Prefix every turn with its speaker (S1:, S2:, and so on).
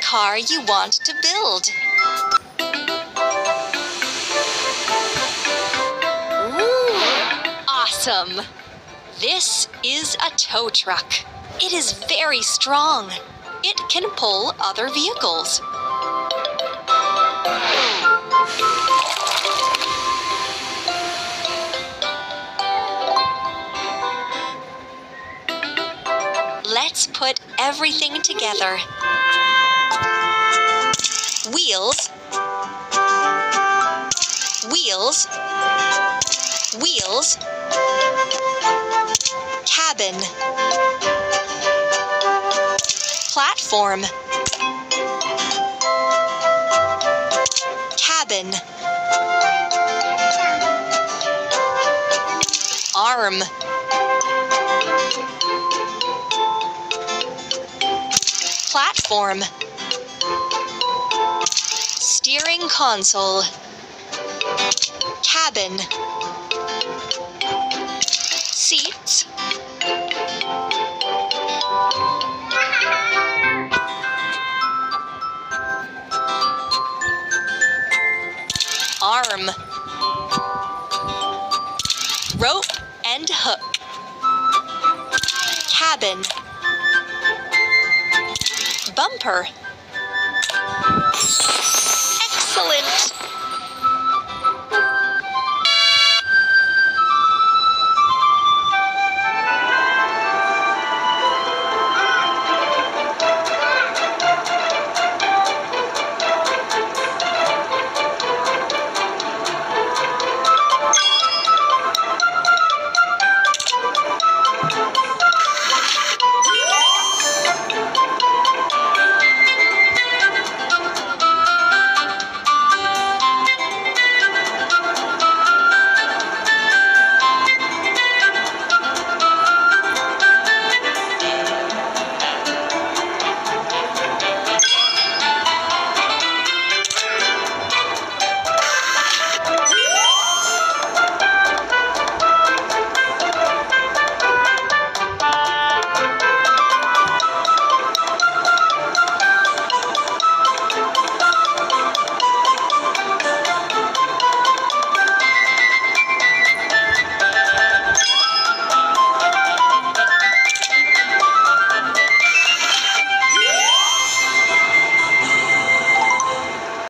S1: car you want to build. Ooh, awesome! This is a tow truck. It is very strong. It can pull other vehicles. Let's put everything together. Wheels, wheels, wheels, cabin, platform, cabin, arm, platform, steering console, cabin, seats, arm, rope and hook, cabin, bumper. Excellent!